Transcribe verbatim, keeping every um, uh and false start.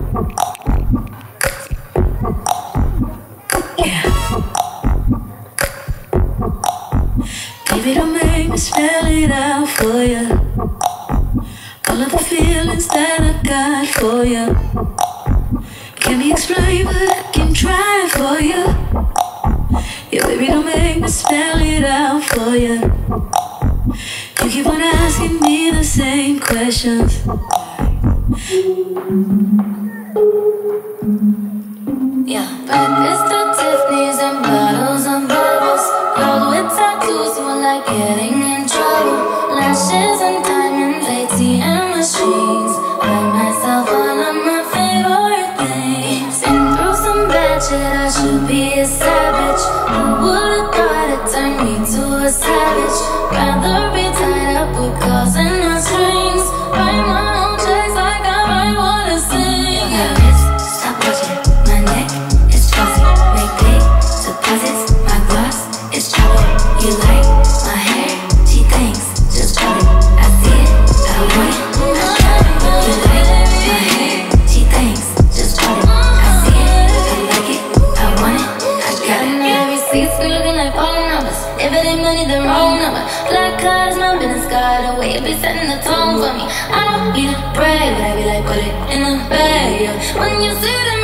Baby, don't make me spell it out for you. All of the feelings that I got for you can't be explained, but I can try for you. Yeah, baby, don't make me spell it out for you. You keep on asking me the same questions. Yeah, breakfast to Tiffany's and bottles of bubbles. Girl with tattoos who like getting in trouble. Lashes and diamonds, A T M machines. Buy myself all of my favorite things. Been through some bad shit, I should be a savage. Who would've thought it turned me to a savage? Rather be tied up with calls and not strings. Write my own checks like I might wanna sing. Yeah, wrist, stop watching. My neck is fuzzy. Make big deposits. My gloss is trouble. You like my hair? She thinks, just drop it. I see it, I want it, I got it. You like my hair? She thinks, just drop it. I see it, I like it, I want it, I got it. Every receipts be looking like phone numbers. If it ain't money, the wrong number. Black cards, my business card, the way it be setting the tone for me. I don't need a brag, but I be like, put it in the bag. Yeah. When you see the